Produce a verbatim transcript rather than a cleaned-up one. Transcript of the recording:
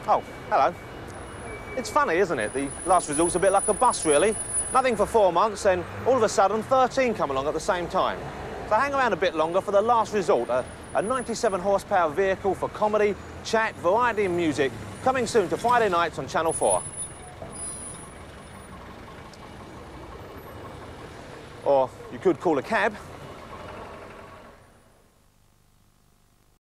Oh, hello. It's funny, isn't it? The Last Resort's a bit like a bus, really. Nothing for four months, then all of a sudden, thirteen come along at the same time. So hang around a bit longer for the Last Resort, a, a ninety-seven horsepower vehicle for comedy, chat, variety and music, coming soon to Friday nights on Channel four. Or you could call a cab.